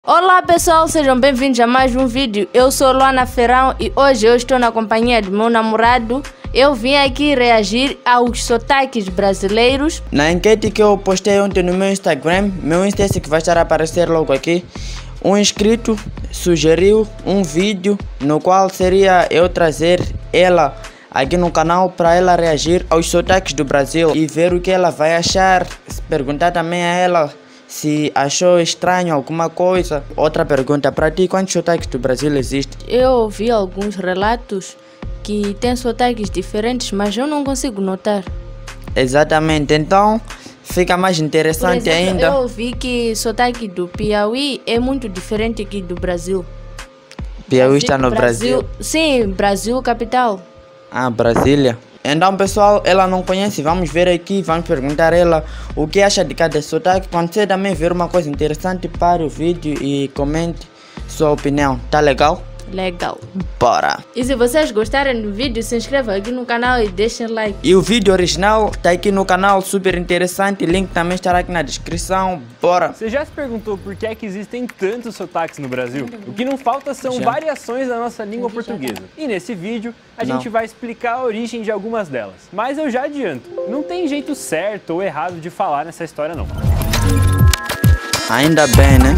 Olá pessoal, sejam bem-vindos a mais um vídeo. Eu sou Luana Ferrão e hoje eu estou na companhia do meu namorado. Eu vim aqui reagir aos sotaques brasileiros. Na enquete que eu postei ontem no meu Instagram, meu Insta que vai estar a aparecer logo aqui, um inscrito sugeriu um vídeo no qual seria eu trazer ela aqui no canal para ela reagir aos sotaques do Brasil e ver o que ela vai achar, perguntar também a ela se achou estranho alguma coisa. Outra pergunta para ti, quantos sotaques do Brasil existem? Eu ouvi alguns relatos que tem sotaques diferentes, mas eu não consigo notar. Exatamente, então fica mais interessante. Por exemplo, ainda. eu ouvi que sotaque do Piauí é muito diferente aqui do Brasil. Piauí está no Brasil? Sim, Brasil capital. Ah, Brasília. Então pessoal, ela não conhece, vamos ver aqui, vamos perguntar a ela o que acha de cada sotaque. Quando você também ver uma coisa interessante, pare o vídeo e comente sua opinião, tá legal? Legal. Bora! E se vocês gostarem do vídeo, se inscrevam aqui no canal e deixem like. E o vídeo original tá aqui no canal, super interessante, link também estará aqui na descrição, bora! Você já se perguntou por que é que existem tantos sotaques no Brasil? O que não falta são variações da nossa língua portuguesa. E nesse vídeo, a gente vai explicar a origem de algumas delas. Mas eu já adianto, não tem jeito certo ou errado de falar nessa história não. Ainda bem, né?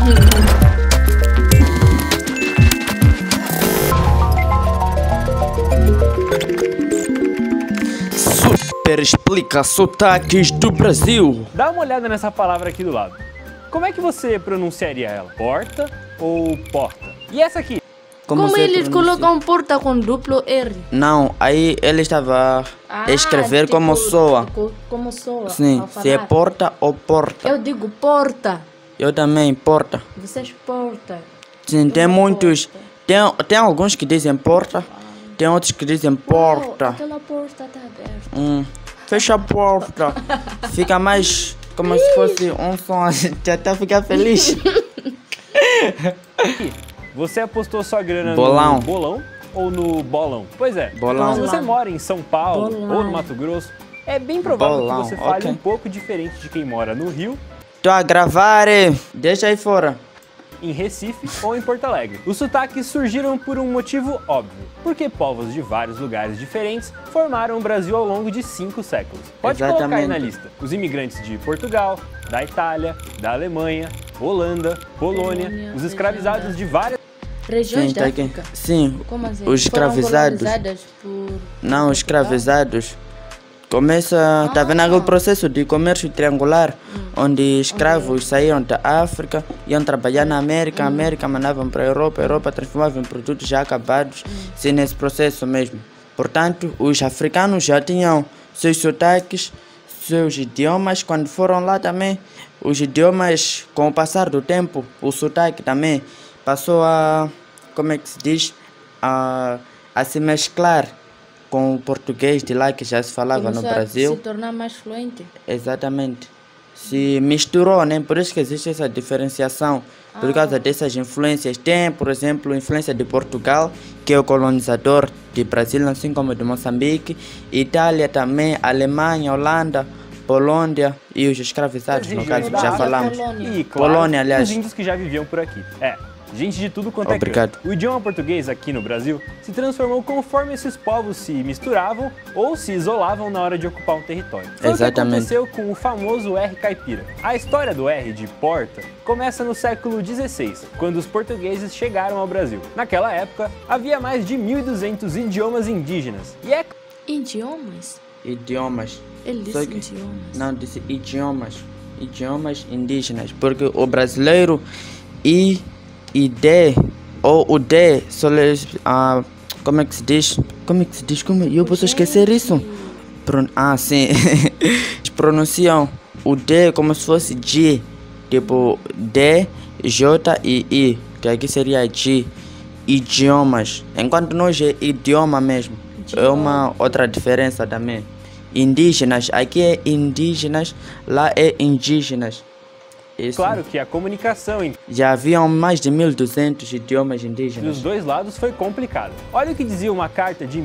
Super explica sotaques do Brasil. Dá uma olhada nessa palavra aqui do lado. Como é que você pronunciaria ela? Porta ou porta? E essa aqui? Como eles colocam porta com duplo R? Não, aí ele estava a escrever tipo, como soa. Como soa. Sim, se é porta ou porta. Eu digo porta. Eu também, porta. Vocês porta. Sim, tem muitos. Tem alguns que dizem porta, tem outros que dizem porta. Aquela porta tá aberta. Fecha a porta. Fica mais como se fosse um som, a gente até fica feliz. Você apostou sua grana Bolão. no bolão ou no bolão? Pois é, Bolão. se você mora em São Paulo ou no Mato Grosso, é bem provável Bolão, que você fale ok. um pouco diferente de quem mora no Rio, Tô a gravar, deixa aí fora. em Recife ou em Porto Alegre. Os sotaques surgiram por um motivo óbvio, porque povos de vários lugares diferentes formaram o Brasil ao longo de 5 séculos. Pode colocar aí na lista os imigrantes de Portugal, da Itália, da Alemanha, Holanda, Polônia, os escravizados de várias Regiões Sim, da tá aqui. África. Sim, Como assim? os escravizados. Foram colonizadas por... Não, os escravizados. Começa, tá vendo aquele processo de comércio triangular, onde escravos saíam da África, iam trabalhar na América, a América mandavam para a Europa transformava em produtos já acabados, sim, nesse processo mesmo. Portanto, os africanos já tinham seus sotaques, seus idiomas, quando foram lá também, os idiomas, com o passar do tempo, o sotaque também passou a, como é que se diz, a se mesclar com o português de lá que já se falava Começou no Brasil. a se tornar mais fluente. Exatamente. Se misturou, né? Por isso que existe essa diferenciação, por causa dessas influências. Tem, por exemplo, a influência de Portugal, que é o colonizador de Brasil, assim como de Moçambique, Itália também, Alemanha, Holanda, Polônia e os escravizados, no caso, que já falamos. e, claro, Polônia, aliás. os índios que já viviam por aqui. Gente de tudo quanto Obrigado. é canto. O idioma português aqui no Brasil se transformou conforme esses povos se misturavam ou se isolavam na hora de ocupar um território. Foi Exatamente. o que aconteceu com o famoso R caipira. A história do R de porta começa no século XVI, quando os portugueses chegaram ao Brasil. Naquela época, havia mais de 1.200 idiomas indígenas. E é Idiomas? Idiomas. Ele Só disse que- idiomas. Não, disse idiomas. Idiomas indígenas. Porque o brasileiro e D, ou o D, como é que se diz? Como é que se diz? Eu posso esquecer isso? Sim. Eles pronunciam o D como se fosse G. Tipo D, J e I. Que aqui seria G. Idiomas. Enquanto nós é idioma mesmo. É uma outra diferença também. Indígenas. Aqui é indígenas. Lá é indígenas. Isso. claro que a comunicação entre Já haviam mais de 1.200 idiomas indígenas. os dois lados foi complicada. Olha o que dizia uma carta de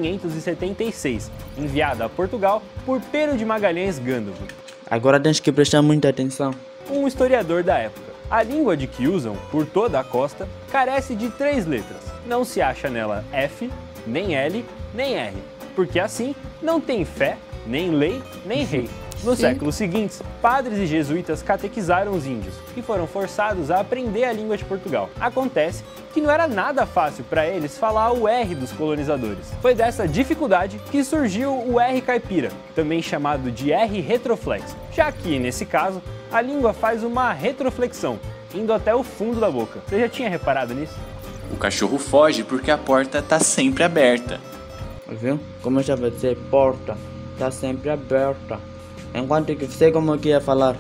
1576, enviada a Portugal por Pero de Magalhães Gândavo, Agora tens que prestar muita atenção. um historiador da época. A língua de que usam por toda a costa carece de 3 letras. Não se acha nela F, nem L, nem R, porque assim não tem fé, nem lei, nem rei. Nos séculos seguintes, padres e jesuítas catequizaram os índios, que foram forçados a aprender a língua de Portugal. Acontece que não era nada fácil para eles falar o R dos colonizadores. Foi dessa dificuldade que surgiu o R caipira, também chamado de R retroflexo, já que, nesse caso, a língua faz uma retroflexão, indo até o fundo da boca. Você já tinha reparado nisso? O cachorro foge porque a porta está sempre aberta. Viu? Como eu estava a dizer, porta está sempre aberta. Enquanto que você como que ia falar?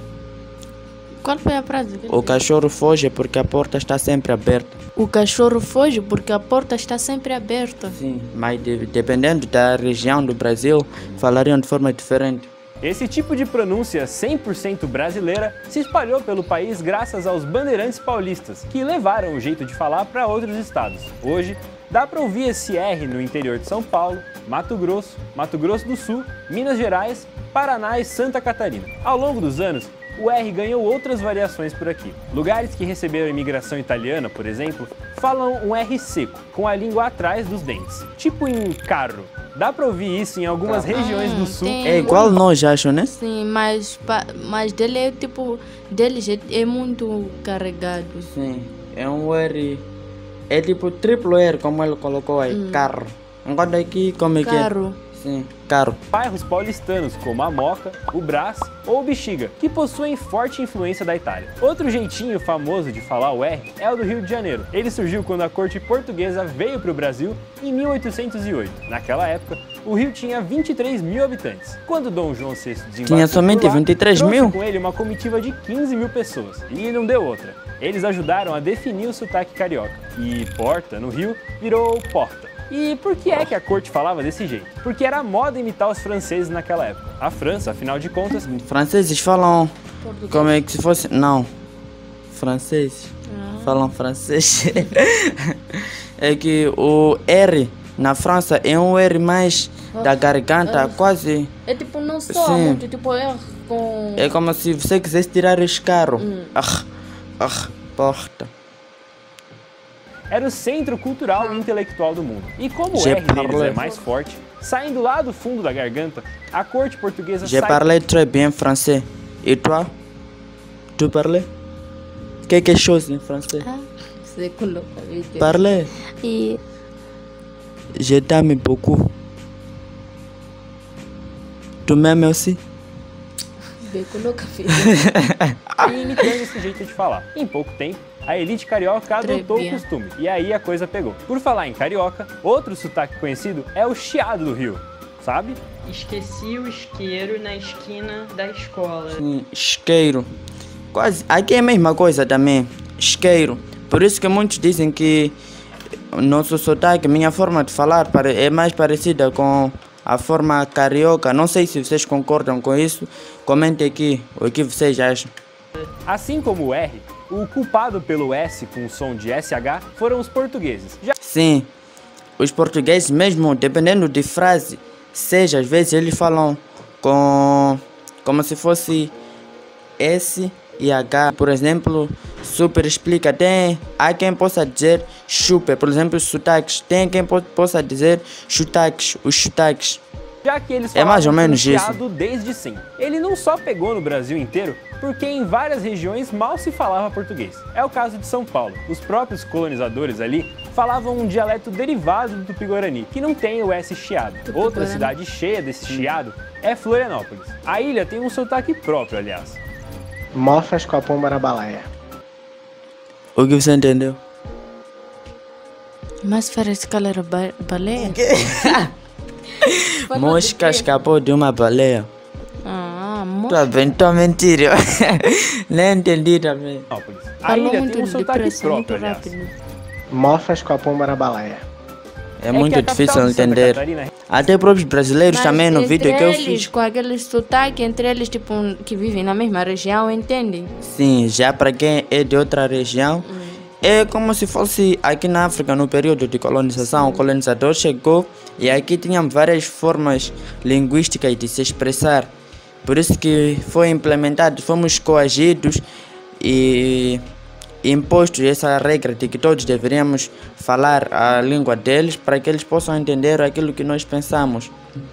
Qual foi a frase? O cachorro foge porque a porta está sempre aberta. O cachorro foge porque a porta está sempre aberta. Sim, mas dependendo da região do Brasil, falariam de forma diferente. Esse tipo de pronúncia 100% brasileira se espalhou pelo país graças aos bandeirantes paulistas, que levaram o jeito de falar para outros estados. Hoje, dá para ouvir esse R no interior de São Paulo, Mato Grosso do Sul, Minas Gerais, Paraná e Santa Catarina. Ao longo dos anos, o R ganhou outras variações por aqui. Lugares que receberam a imigração italiana, por exemplo, falam um R seco, com a língua atrás dos dentes, tipo em carro. Dá pra ouvir isso em algumas regiões do sul. É igual nós, acho, né? Sim, mas dele é tipo, deles é muito carregado. Sim, é um R, é tipo triplo R, como ele colocou aí, carro. Enquanto aqui, como é que é? Carro. Sim, carro. Bairros paulistanos como a Moca, o Brás ou o Bexiga, que possuem forte influência da Itália. Outro jeitinho famoso de falar o R é o do Rio de Janeiro. Ele surgiu quando a corte portuguesa veio para o Brasil em 1808. Naquela época, o Rio tinha 23 mil habitantes. Quando Dom João VI desembarcou Tinha somente por lá, 23 trouxe mil? com ele uma comitiva de 15 mil pessoas. E não deu outra. Eles ajudaram a definir o sotaque carioca. E porta, no Rio, virou porta. E por que é que a corte falava desse jeito? Porque era moda imitar os franceses naquela época. A França, afinal de contas... Franceses falam como é que se fosse... Não, franceses falam francês. É que o R na França é um R mais da garganta, quase... É tipo, não só Sim. muito, tipo, R com... É como se você quisesse tirar esse carro. Porta. Era o centro cultural e intelectual do mundo. E como o Je R deles parle. é mais forte, saindo lá do fundo da garganta, a corte portuguesa Je parle très bien français. Et toi? Tu parles? Quelque chose em francês? Você coloca vídeo. Parle. E... Je t'aime beaucoup. Tu m'aimes aussi? Você coloca vídeo. e imitando esse jeito de falar. Em pouco tempo, a elite carioca adotou o costume, e aí a coisa pegou. Por falar em carioca, outro sotaque conhecido é o chiado do Rio, sabe? Esqueci o isqueiro na esquina da escola. Sim, isqueiro. Quase. Aqui é a mesma coisa também. Isqueiro. Por isso que muitos dizem que nosso sotaque, minha forma de falar é mais parecida com a forma carioca. Não sei se vocês concordam com isso. Comentem aqui o que vocês acham. Assim como o R, o culpado pelo S com o som de SH foram os portugueses. Sim, os portugueses mesmo, dependendo de frase, seja, às vezes eles falam como se fosse S e H. Por exemplo, super explica, há quem possa dizer chupa, por exemplo, os sotaques, tem quem possa dizer chutaques, os sotaques. Já que eles É mais ou falavam menos isso. chiado desde sempre. Ele não só pegou no Brasil inteiro, porque em várias regiões mal se falava português. É o caso de São Paulo. Os próprios colonizadores ali falavam um dialeto derivado do Tupi-Guarani, que não tem o S chiado. Outra cidade cheia desse chiado é Florianópolis. A ilha tem um sotaque próprio, aliás. Mofas com a pomba na balaia. O que você entendeu? Mas parece que ela era baleia. Mosca escapou de uma baleia. Mosca. Tá bem, tô mentindo. Nem entendi também. A Falou ilha muito tem um sotaque depressa, muito próprio, aliás. rápido. Mofas com a pomba na balaia. É muito que a capital difícil de Santa entender. Catarina- Até próprios brasileiros também no vídeo que eu Entre eles, fiz. com aquele sotaque, entre eles, tipo, que vivem na mesma região, entendem? Sim, já para quem é de outra região, é como se fosse aqui na África, no período de colonização. O colonizador chegou e aqui tinham várias formas linguísticas de se expressar. Por isso que foi implementado, fomos coagidos e imposto essa regra de que todos deveríamos falar a língua deles para que eles possam entender aquilo que nós pensamos.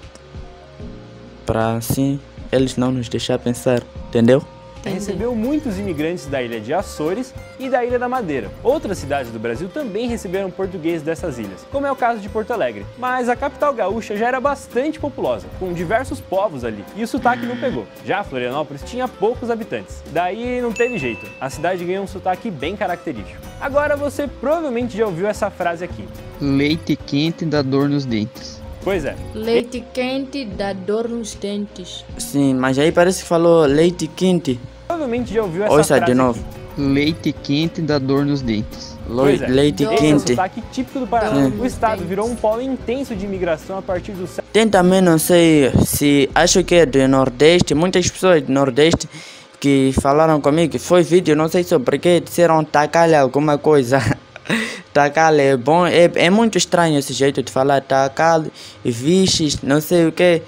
Para assim eles não nos deixar pensar, entendeu? Recebeu muitos imigrantes da ilha de Açores e da Ilha da Madeira. Outras cidades do Brasil também receberam português dessas ilhas, como é o caso de Porto Alegre. Mas a capital gaúcha já era bastante populosa, com diversos povos ali, e o sotaque não pegou. Já Florianópolis tinha poucos habitantes, daí não teve jeito, a cidade ganhou um sotaque bem característico. Agora você provavelmente já ouviu essa frase aqui. Leite quente dá dor nos dentes. Pois é. Leite quente dá dor nos dentes. Sim, mas aí parece que falou leite quente. Provavelmente já ouviu essa Ouça frase de novo. aqui. Leite quente dá dor nos dentes. Pois é. Leite Esse é o quente. sotaque típico do Paraná. Sim. O estado virou um polo intenso de imigração a partir do século. Tem também, não sei se acho que é do Nordeste, muitas pessoas do Nordeste que falaram comigo, foi vídeo, não sei sobre que disseram tacalha alguma coisa. Tacalha é bom, é muito estranho esse jeito de falar tacalha, viches, não sei o que.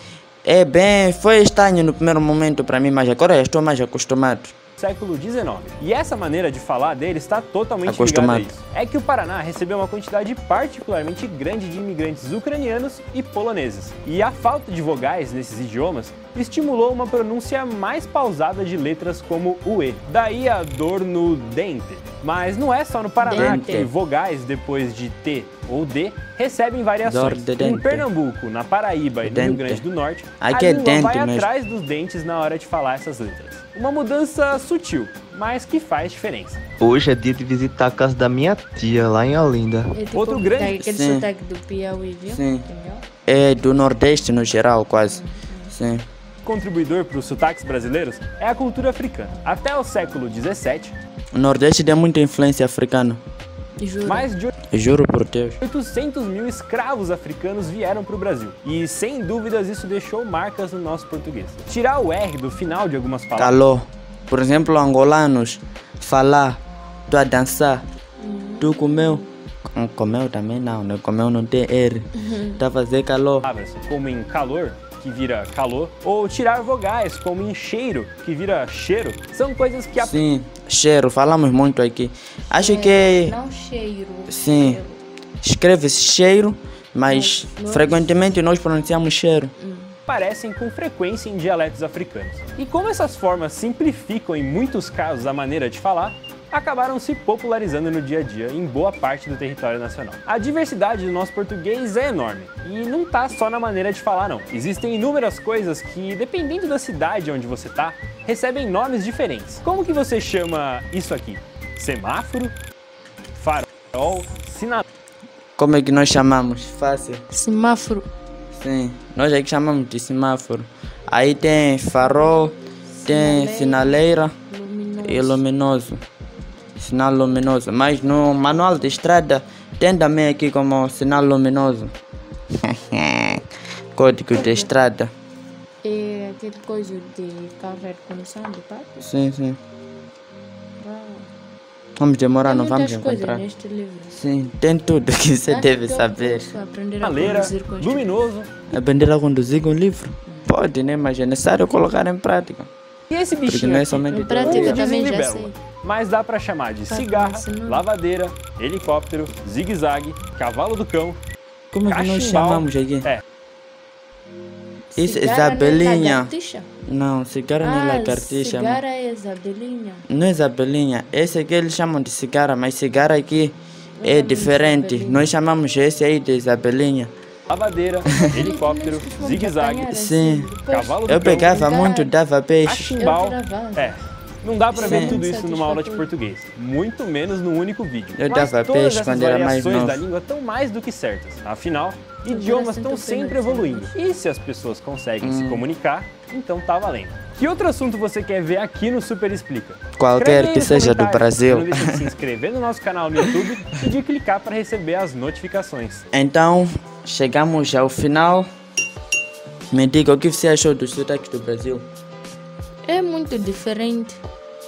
Foi estranho no primeiro momento para mim, mas agora eu estou mais acostumado. Século XIX. E essa maneira de falar dele está totalmente Acostumado. ligada a isso. É que o Paraná recebeu uma quantidade particularmente grande de imigrantes ucranianos e poloneses. E a falta de vogais nesses idiomas estimulou uma pronúncia mais pausada de letras como o E. Daí a dor no dente. Mas não é só no Paraná Dente. que vogais depois de T ou D recebem variações. Dor de dente. Em Pernambuco, na Paraíba e no Rio Dente. Grande do Norte, Aqui a é língua dente vai mesmo. atrás dos dentes na hora de falar essas letras. Uma mudança sutil, mas que faz diferença. Hoje é dia de visitar a casa da minha tia, lá em Olinda. É tipo, Outro grande- tem aquele Sim. sotaque do Piauí, viu? Sim. Entendeu? É do Nordeste no geral, quase. Sim. Contribuidor para os sotaques brasileiros é a cultura africana. Até o século XVII, O Nordeste tem muita influência africana. Juro. mais de Eu juro por Deus. 800 mil escravos africanos vieram para o Brasil. E sem dúvidas isso deixou marcas no nosso português. Tirar o R do final de algumas palavras Calor. Por exemplo, angolanos, falar, tu a dançar, tu comeu. Comeu também não, né? Comeu não tem R. Tá a fazer calor. como em calor, que vira calor, ou tirar vogais, como em cheiro, que vira cheiro, são coisas que Sim, cheiro, falamos muito aqui. Acho que Não cheiro. sim, cheiro. escreve-se cheiro, mas Nós- frequentemente nós pronunciamos cheiro. aparecem com frequência em dialetos africanos. E como essas formas simplificam em muitos casos a maneira de falar, acabaram se popularizando no dia a dia em boa parte do território nacional. A diversidade do nosso português é enorme e não tá só na maneira de falar não. Existem inúmeras coisas que, dependendo da cidade onde você tá, recebem nomes diferentes. Como que você chama isso aqui? Semáforo? Farol? Sinal? Como é que nós chamamos? Fácil. Semáforo. Sim, nós aqui chamamos de semáforo. Aí tem farol, tem sinaleira e luminoso. Sinal luminoso. Mas no manual de estrada tem também aqui como sinal luminoso. Código de estrada. É aquele coisa de carro de condução de pato. Sim, sim. Uau. Vamos demorar, Tem não vamos muitas coisas encontrar. neste livro. Sim, tem tudo que você Acho deve que eu saber. posso aprender a Sinaleira? conduzir com este Luminoso? Aprender a conduzir com livro? Pode, né? Mas é necessário colocar em prática. E esse Porque bichinho não é aqui? somente Em prática teoria. também já Libélula. sei. Mas dá pra chamar de Tá cigarra, ensinando. lavadeira, helicóptero, zigue-zague, cavalo do cão. Como é que nós Cachimbal. chamamos aqui? É. Isso é Cigarra não é Isabelinha. lagartixa? Não, cigarra não é lagartixa. mano. Cigarra é Isabelinha. Não é Isabelinha. Esse aqui eles chamam de cigarra, mas cigarra aqui é diferente. Isabelinha. Nós chamamos esse aí de Isabelinha. Lavadeira, helicóptero, zigue-zague, Sim. cavalo do Eu cão, pegava Cigarra. muito, dava peixe. cachimbal. Eu gravava. É. Não dá pra ver Sim. tudo isso numa aula de português, muito menos num único vídeo. Eu Mas dava todas peixe essas quando era mais variações novo. da língua estão mais do que certas. Afinal, idiomas estão sempre evoluindo. E se as pessoas conseguem se comunicar, então tá valendo. Que outro assunto você quer ver aqui no Super Explica? Qualquer Escreve aí que nos seja do comentários. Brasil. Não deixe de se inscrever no nosso canal no YouTube e de clicar para receber as notificações. Então, chegamos ao final. Me diga o que você achou dos sotaques do Brasil. É muito diferente.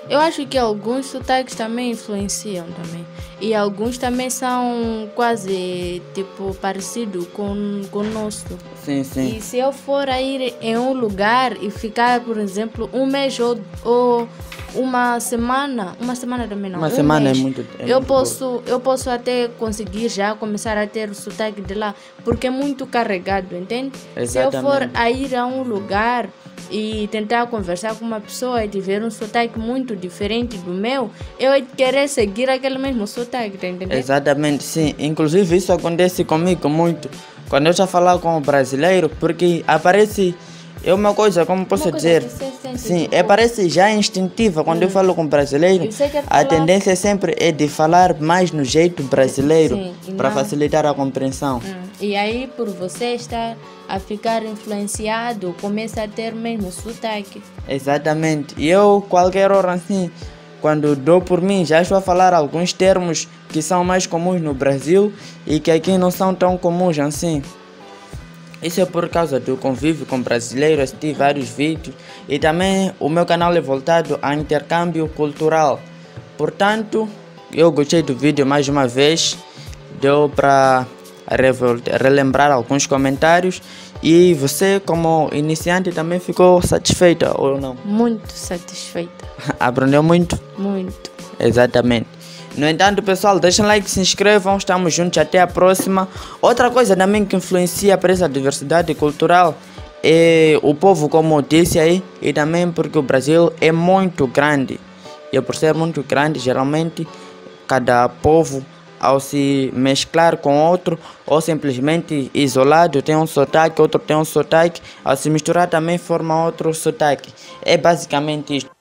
Eu acho que alguns sotaques também influenciam também. E alguns também são quase, tipo, parecidos com o nosso. Sim, sim. E se eu for a ir em um lugar e ficar, por exemplo, um mês ou uma semana também não. Uma semana mês, é muito. Eu posso até conseguir já começar a ter o sotaque de lá, porque é muito carregado, entende? Exatamente. Se eu for a ir a um lugar e tentar conversar com uma pessoa e tiver um sotaque muito diferente do meu, eu ia querer seguir aquele mesmo sotaque, tá entendendo? Exatamente, sim. Inclusive isso acontece comigo muito. Quando eu já falar com o brasileiro, porque aparece... É uma coisa, como posso dizer, sim, parece já instintiva. Quando eu falo com o brasileiro, a tendência sempre é de falar mais no jeito brasileiro, para facilitar a compreensão. E aí, por você estar a ficar influenciado, começa a ter mesmo sotaque. Exatamente. E eu, qualquer hora assim, quando dou por mim, já estou a falar alguns termos que são mais comuns no Brasil e que aqui não são tão comuns assim. Isso é por causa do convívio com brasileiros, assisti vários vídeos e também o meu canal é voltado a intercâmbio cultural. Portanto, eu gostei do vídeo mais uma vez, deu para relembrar alguns comentários e você como iniciante também ficou satisfeita ou não? Muito satisfeita. Aprendeu muito? Muito. Exatamente. No entanto, pessoal, deixem like, se inscrevam, estamos juntos, até a próxima. Outra coisa também que influencia para essa diversidade cultural é o povo, como eu disse aí, e também porque o Brasil é muito grande. E por ser muito grande, geralmente, cada povo, ao se mesclar com outro, ou simplesmente isolado, tem um sotaque, outro tem um sotaque, ao se misturar também forma outro sotaque. É basicamente isto.